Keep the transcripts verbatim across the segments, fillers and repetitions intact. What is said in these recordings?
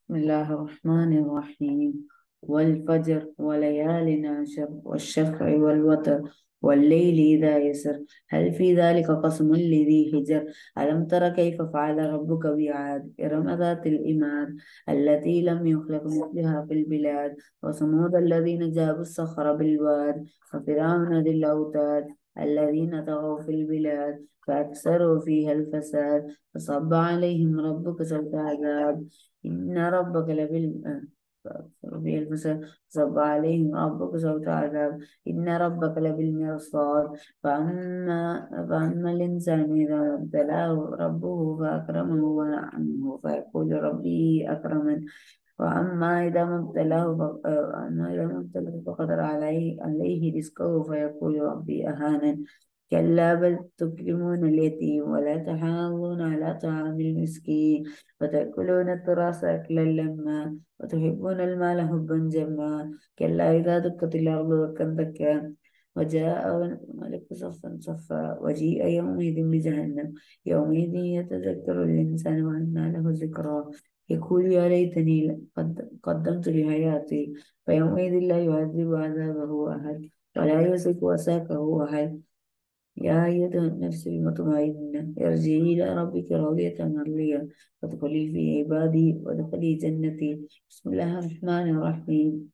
بسم الله الرحمن الرحيم. والفجر وليال عشر والشفع والوتر والليل إذا يسر هل في ذلك قسم لذي حجر. ألم تر كيف فعل ربك بعاد إرم ذات الإماد التي لم يخلق مثلها في البلاد وثمود الذين جابوا الصخر بالواد وفرعون ذي الأوتاد الذين طغوا في البلاد فأكثروا فيها الفساد فصب عليهم ربك سوط عذاب إن ربك لبال ربي المساء صب عليهم ربك صوت عذاب إن ربك لبالمرصاد فأما فأما الإنسان إذا ما ابتلاه ربه فأكرمه ونعمه فيقول ربي أكرمن وأما إذا ما ابتلاه ف- أما إذا ما ابتلاه فقدر عليه عليه رزقه فيقول ربي أهانن كلا بل تكرمون اليتيم ولا تحاضون على طعام المسكين وتأكلون التراث أكلا لما وتحبون المال حبا جما كلا إذا دكت الأرض دكا دكا وجاء الملك صفا صفا وجيء يومئذ بجهنم يومئذ يتذكر الإنسان وأنى له ذكرى يقول يا ليتني قد قدمت لحياتي فيومئذ لا يعذب عذابه أحد ولا يوثق وثاقه أحد يا أيتها النفس المطمئنة ارجعي إلى ربك راضية مرضية وادخلي في عبادي وادخلي جنتي. بسم الله الرحمن الرحيم.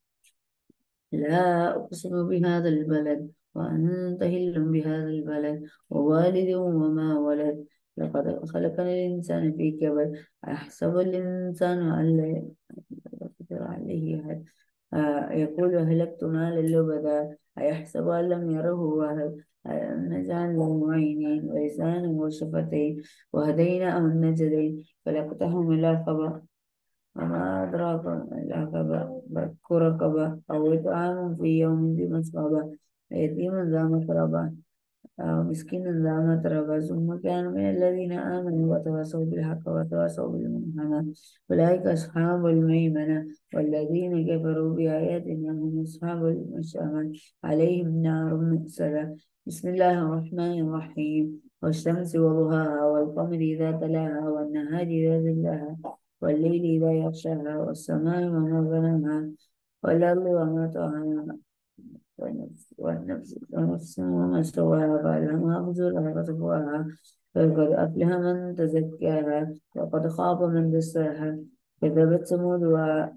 لا أقسم بهذا البلد وأنت هل بهذا البلد ووالد وما ولد لقد خلقنا الإنسان في كبد أيحسب الإنسان أن لا يقدر عليه أحد. آه، يقول أهلكت مالا لبدا أيحسب أن لم يره أحد. ألم نجعل له عينين ولسانا وشفتين وهديناه النجدين فلاقتحم العقبة وما أدراك ما العقبة فك رقبة أو إطعام في يوم ذي مسغبة يتيما ذا مقربة أو مسكينا ذا متربة ثم كان من الذين آمنوا وتواصوا بالحق وتواصوا بالمنحنى أولئك أصحاب الميمنة والذين كفروا بآياتنا هم أصحاب المشأمة عليهم نار مؤصدة. بسم الله الرحمن الرحيم. والشمس وضحاها والقمر إذا تلاها والنهار إذا جلاها والليل إذا يغشاها والسماء وما بناها والأرض وما طحاها والنفس والنفس ونفس وما سواها فألهمها فجورها وتقواها فقد أفلح من تزكاها وقد خاب من دساها كذبت ثمود و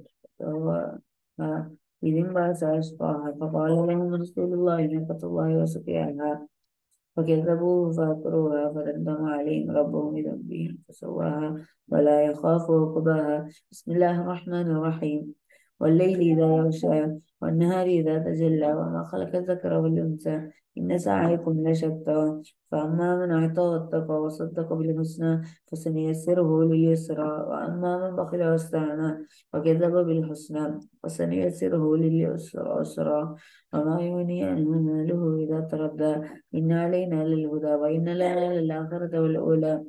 و- إذ انبعث أشقاها فقال لهم رسول الله ناقة الله وسقياها فكذبوه فعقروها فدمدم عليهم ربهم بذنبهم فسواها ولا يخاف عقباها. بسم الله الرحمن الرحيم. والليل إذا يغشى والنهار إذا تجلى وما خلق الذكر والأنثى إن سعيكم لشتى فأما من أعطى واتقى وصدق بالحسنى فسنيسره لليسرى وأما من بخل واستغنى وكذب بالحسنى فسنيسره لليسرى وما يغني عنه ماله إذا تردى إن علينا للهدى وإن لنا للآخرة والأولى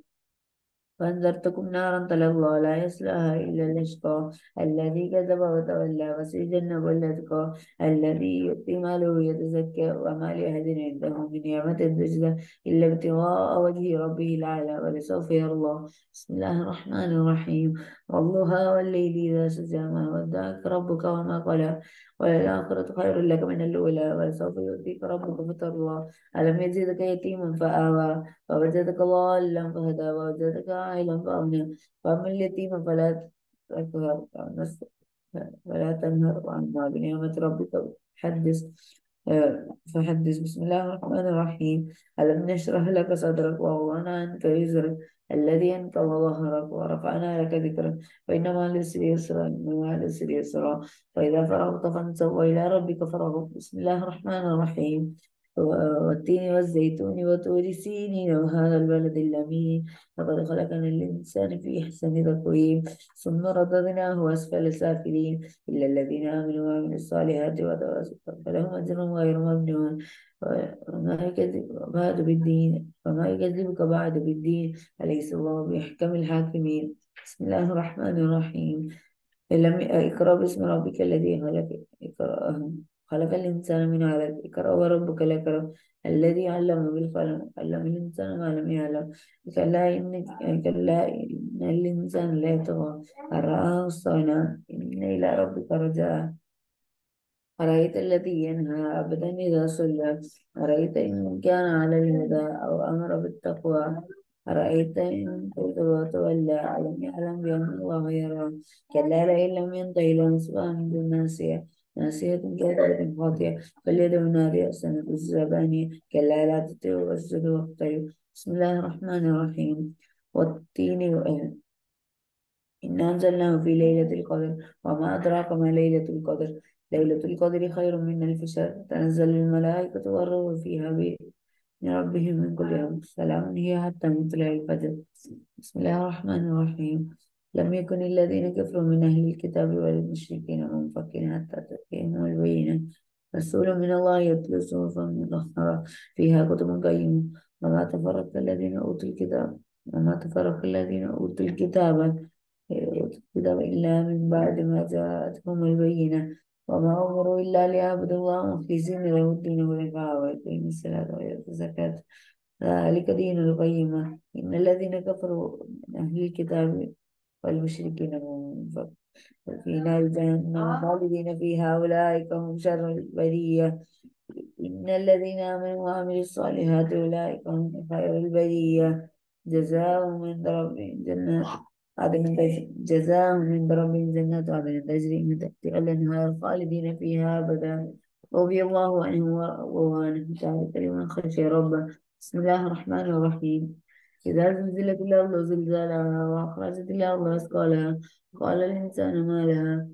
فأنذرتكم نارا تلظى لا يصلاها إلا الأشقى الذي كذب وتولى وسيجنب الأتقى الذي يؤتي ماله يتزكى وما لأحد عنده من نعمة تجزى إلا ابتغاء وجه ربه الأعلى ولسوف يرضى. بسم الله الرحمن الرحيم. والضحى والليل إذا سجى ما ودعك ربك وما قلى وللآخرة خير لك من الأولى ولسوف يؤتيك ربك فترضى. ألم يجدك يتيما فآوى ووجدك ضالا فهدى ووجدك عائلا فأغنى فأما اليتيم فلا تقهر فلا تنهر وأما بنعمة ربك حدث. آه، فحدث. بسم الله الرحمن الرحيم. ألم نشرح لك صدرك ووضعنا عنك وزرك الذي أنقض ظهرك ورفعنا لك ذكرك فإن مع العسر يسرا إن مع العسر يسرا فإذا فرغت فانصب وإلى ربك فارغب. بسم الله الرحمن الرحيم. والتين والزيتون وطور سينين وهذا البلد الأمين لقد خلقنا الإنسان في أحسن تقويم ثم رددناه أسفل سافلين إلا الذين آمنوا وعملوا الصالحات وتواصوا فلهم أجر غير ممنون. وما يكذب بعد بالدين وما يكذبك بعد بالدين أليس الله بأحكم الحاكمين. بسم الله الرحمن الرحيم. لم اقرأ باسم ربك الذي خلق اقرأ خلق الإنسان من علق اقرأ وربك الأكرم الذي علم بالقلم علم الإنسان ما لم يعلم كلا إن كلا إن إن الإنسان لا يطغى أن رآه استغنى إن إلى ربك رجعا أرأيت الذي ينهى عبدا إذا صلى أرأيت إن كان على الهدى أو أمر بالتقوى أرأيت إن كذب وتولى ألم يعلم بأن الله يرى كلا لئن لم ينته لنسفعا بالناصية ناصية كاذبة خاطئة فليدع نادية سنة الزبانية كلا لا تطيعوا واسجدوا واقتربوا بسم الله الرحمن الرحيم والتين وإن إنا أنزلناه في ليلة القدر وما أدراك ما ليلة القدر ليلة القدر خير من ألف شهر تنزل الملائكة والروح فيها بإذن ربهم من كل أمر سلام هي حتى مطلع الفجر بسم الله الرحمن الرحيم لم يكن الذين كفروا من أهل الكتاب والمشركين منفكين حتى تأتيهم البينة رسول من الله يتلو صحفا مطهرة فيها كتب قيمة وما تفرق الذين أوتوا الكتاب وما تفرق الذين أوتوا الكتاب الكتاب إلا من بعد ما جاءتهم البينة وما أمروا إلا ليعبدوا الله مخلصين له الدين ونفعا ويقيموا الصلاة ويؤتوا الزكاة ذلك دين القيمة إن الذين كفروا من أهل الكتاب والمشركين منفقون في نار جهنم خالدين فيها أولئك هم شر البرية إن الذين آمنوا وعملوا الصالحات أولئك هم خير البرية جزاؤهم عند ربهم جنات عدن تجري جزاؤهم عند ربهم جنات عدن تجري من تحتها الأنهار خالدين فيها أبدا رضي الله عنه ورضوا عنه ذلك لمن خشي ربه بسم الله الرحمن الرحيم إذا زلزلت الأرض زلزالها وأخرجت الأرض أثقالها قال الإنسان ما لها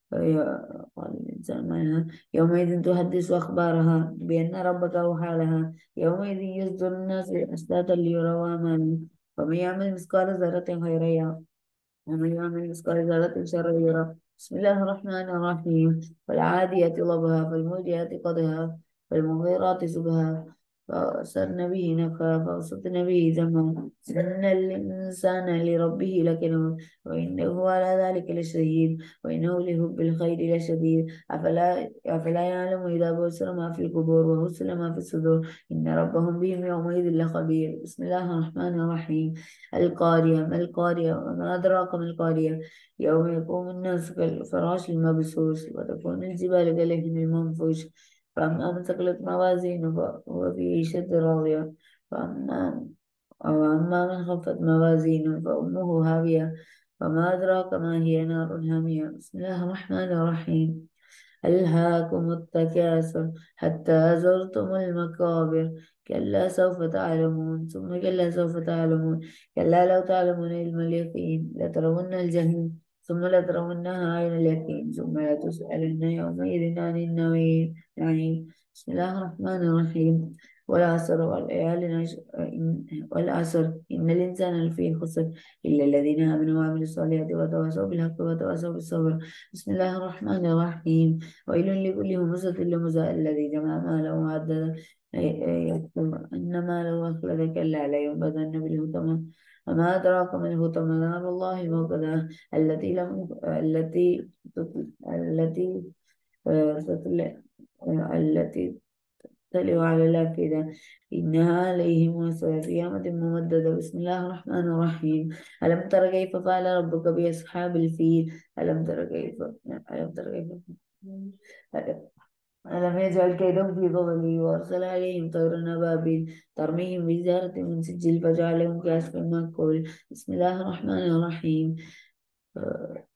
يا- قال الإنسان ما لها يومئذ تحدث أخبارها بأن ربك أوحى لها يومئذ يصدر الناس أشتاتا ليروا أعمالهم ومن يعمل مثقال ذرة خيرا يره ومن يعمل مثقال ذرة شرا يره بسم الله الرحمن الرحيم والعاديات ضبها فالموريات قدها فالمغيرات سبها فأثرن به نقعا فوسطن به جمعا إن الإنسان لربه لكنود وإنه على ذلك لشهيد وإنه لحب الخير لشديد أفلا أفلا يعلم إذا بشر ما في القبور وحصل ما في الصدور إن ربهم بهم يومئذ لخبير بسم الله الرحمن الرحيم القارية ما القارية وما أدراك ما القارية يوم يقوم الناس كالفراش المبثوث وتكون الجبال كالعهن المنفوش فأما من ثقلت موازينه فهو في عيشة راضية فأما أو أما من خفت موازينه فأمه هاوية وما أدراك ما هي نار هامية بسم الله الرحمن الرحيم ألهاكم التكاثر حتى زرتم المقابر كلا سوف تعلمون ثم كلا سوف تعلمون كلا لو تعلمون علم اليقين لترون الجحيم ثم لترونها عين اليقين ثم لتسألن يومئذ عن النعيم يعني بسم الله الرحمن الرحيم والعصر والليالي عشر إن- والعصر إن الإنسان لفي خسر إلا الذين آمنوا وعملوا الصالحات وتواصوا بالحق وتواصوا بالصبر بسم الله الرحمن الرحيم ويل لكل همزة لمزة الذي جمع ماله وعدده يحسب أن ماله أخلد كلا لينبذن بالهتمة وما أدراك ما الهتمة نار الله الموقدة التي لم التي تطل- التي آه، تطلع آه، التي تطلع على الأفئدة إنها عليهم مؤصدة في أمد ممددة بسم الله الرحمن الرحيم ألم تر كيف فعل ربك بأصحاب الفيل ألم تر كيف ألم تر كيف ألم يجعل كيدهم في ضلال وأرسل عليهم طيرا أبابيل ترميهم بحجارة من سجيل فجعلهم كعصف مأكول بسم الله الرحمن الرحيم آه،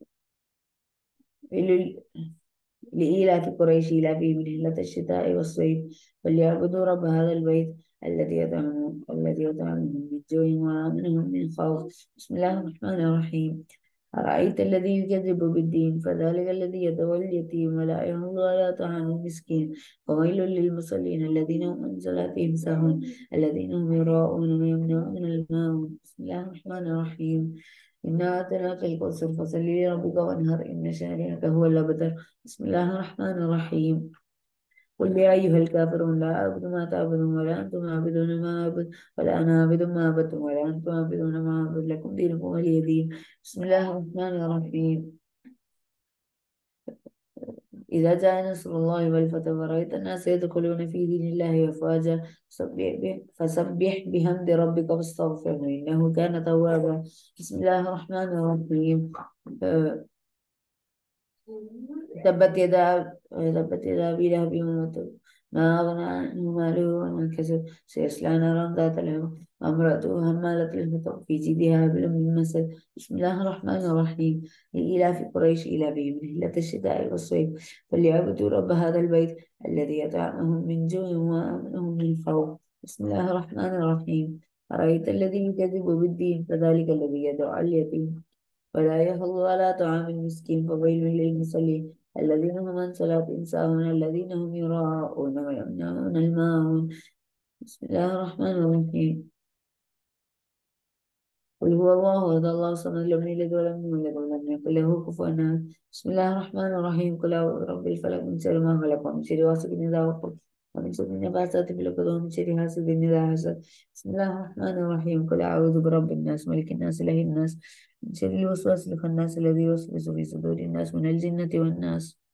لإيلاف قريش إيلافهم رحلة الشتاء والصيف فليعبدوا رب هذا البيت الذي يطعمهم الذي يطعمهم من جوع وآمنهم من خوف بسم الله الرحمن الرحيم أرأيت الذي يكذب بالدين فذلك الذي يتولى اليتيم ولا يحض على طعام المسكين وويل للمصلين الذين هم عن صلاتهم ساهون الذين هم يراءون ويمنعون الماء بسم الله الرحمن الرحيم إنا أعطيناك الكوثر فصل لربك وانهر إن شانئك هو الأبتر بسم الله الرحمن الرحيم قل يا أيها الكافرون لا أعبد ما تعبدون ولا أنتم عابدون ما أعبد ولا أنا عابد ما عبدتم ولا أنتم عابدون ما أعبد لكم دينكم ولي دين بسم الله الرحمن الرحيم إذا جاء نصر الله والفتح ورأيت الناس يدخلون في دين الله أفواجا فسبح به- فسبح بحمد ربك واستغفره إنه كان توابا. بسم الله الرحمن الرحيم. آه، تبت يدا تبت يدا أبي لهب وتب ما أغنى عنه ماله وما كسب سيصلى نارا ذات لهب وامرأته حمالة الحطب في جيدها حبل من مسد. بسم الله الرحمن الرحيم. لإيلاف قريش إيلافهم رحلة الشتاء والصيف فليعبدوا رب هذا البيت الذي أطعمهم من جوع وآمنهم من خوف. بسم الله الرحمن الرحيم. أرأيت الذي يكذب بالدين فذلك الذي يدعو اليتيم ولا يحض على طعام المسكين فويل للمصلين الذين هم عن صلاتهم ساهون الذين هم يراءون ويمنعون الماعون. بسم الله الرحمن الرحيم. قل هو الله أحد الله الصمد لم يلد ولم يولد ولم يكن له كفوا أحد. بسم الله الرحمن الرحيم. قل أعوذ برب الفلق من شر ما خلق ومن شر غاسق إذا وقب ومن شر النفاثات في العقد ومن شر حاسد إذا حسد. بسم الله الرحمن الرحيم. قل أعوذ برب الناس ملك الناس إله الناس من شر الوسواس الخناس الذي يوسوس في صدور الناس من الجنة والناس.